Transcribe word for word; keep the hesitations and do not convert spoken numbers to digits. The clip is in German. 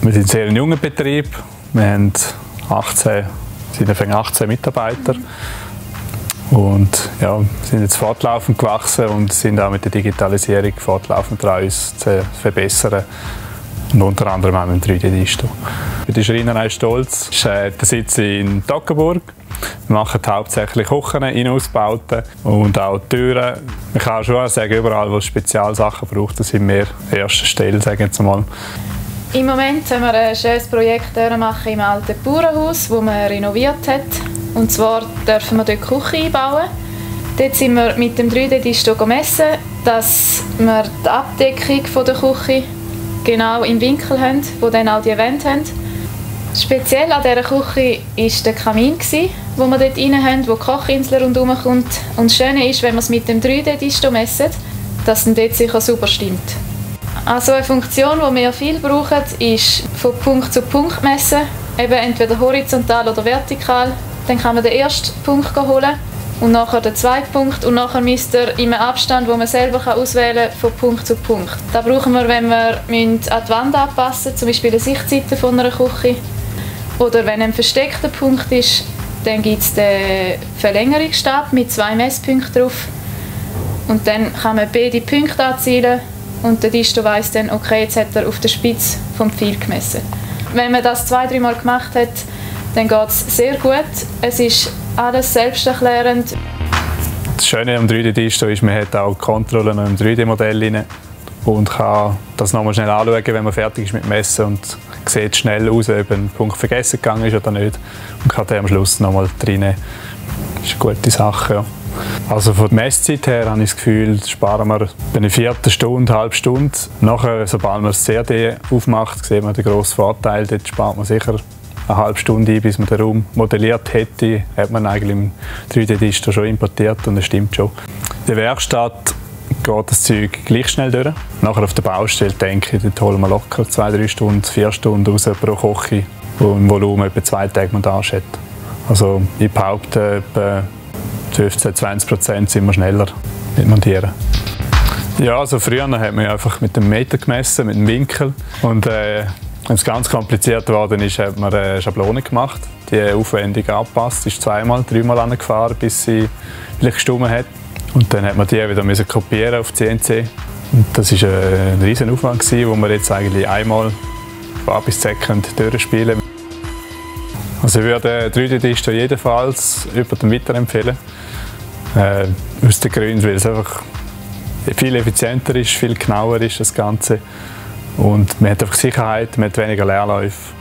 Wir sind sehr ein junger Betrieb. Wir haben achtzehn, sind achtzehn Mitarbeiter. Und ja, sind jetzt fortlaufend gewachsen und sind auch mit der Digitalisierung fortlaufend dran, uns zu verbessern. Und unter anderem auch mit dem drei D-Disto. Die Schreinerei Stolz ist äh, der Sitz in Toggenburg. Wir machen hauptsächlich Küchen, Innenausbauten und auch Türen. Man kann schon sagen, überall, wo es Spezialsachen braucht, das sind wir an erster Stelle, sagen wir jetzt mal. Im Moment haben wir ein schönes Projekt machen im alten Bauernhaus, das man renoviert hat. Und zwar dürfen wir dort die Küche einbauen. Dort sind wir mit dem drei D-Disto gemessen, dass wir die Abdeckung der Küche genau im Winkel haben, wo dann auch die Wände haben. Speziell an dieser Küche war der Kamin, den wir dort rein haben, wo die Kochinsel rundherum kommt. Und das Schöne ist, wenn wir es mit dem drei D-Disto messen, dass es dort sicher super stimmt. Also eine Funktion, die wir viel brauchen, ist von Punkt zu Punkt messen, eben entweder horizontal oder vertikal. Dann kann man den ersten Punkt holen und nachher den zweiten Punkt und nachher misst er in einem Abstand, wo man selber auswählen kann, von Punkt zu Punkt. Das brauchen wir, wenn wir an die Wand anpassen müssen, zum Beispiel die Sichtseite von einer Küche. Oder wenn ein versteckter Punkt ist, dann gibt es den Verlängerungsstab mit zwei Messpunkten drauf. Und dann kann man beide Punkte anzielen und der Disto weiss dann, okay, jetzt hat er auf der Spitze vom Pfeil gemessen. Wenn man das zwei, dreimal gemacht hat, dann geht es sehr gut. Es ist alles selbsterklärend. Das Schöne am drei D-Disto ist, man hat auch die Kontrolle im drei D-Modell rein und kann das nochmal schnell anschauen, wenn man fertig ist mit dem Messen und sieht schnell aus, ob ein Punkt vergessen gegangen ist oder nicht und kann den am Schluss nochmal reinnehmen. Das ist eine gute Sache. Ja. Also von der Messzeit her habe ich das Gefühl, sparen wir eine Viertelstunde, eine halbe Stunde. Nachher, sobald man das C A D aufmacht, sieht man den grossen Vorteil. Dort spart man sicher eine halbe Stunde ein, bis man den Raum modelliert hätte. Hat man eigentlich im drei D-Disto schon importiert und das stimmt schon. In der Werkstatt geht das Zeug gleich schnell durch. Nachher auf der Baustelle denke ich, dort holen wir locker zwei, drei Stunden, vier Stunden raus pro Küche, wo im Volumen etwa zwei Tage Montage hat. Also ich behaupte, etwa fünfzehn bis zwanzig Prozent sind wir schneller mit Montieren. Ja, also früher hat man einfach mit dem Meter gemessen, mit dem Winkel. Und äh, wenn es ganz kompliziert geworden ist, hat man eine Schablone gemacht, die aufwendig angepasst, ist zweimal, dreimal angefahren, bis sie vielleicht gestimmt hat. Und dann hat man die wieder müssen kopieren auf C N C. Und das war ein riesen Aufwand, den wir jetzt eigentlich einmal von A bis Z durchspielen können. Also ich würde drei D-Disto jedenfalls jemandem weiterempfehlen. Äh, aus den Gründen, weil es einfach viel effizienter ist, viel genauer ist das Ganze. Und man hat einfach Sicherheit, man hat weniger Leerläufe.